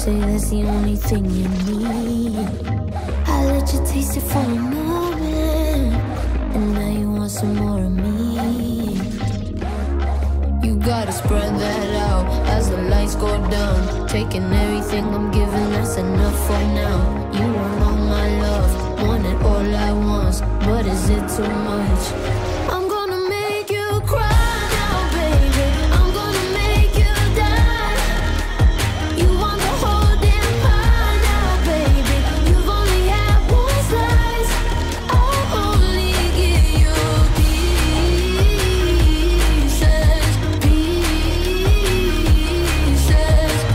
say that's the only thing you need. I let you taste it for a moment, and now you want some more of me. You gotta spread that out as the lights go down. Taking everything I'm giving, that's enough for now. You want all my love, want it all at once, but is it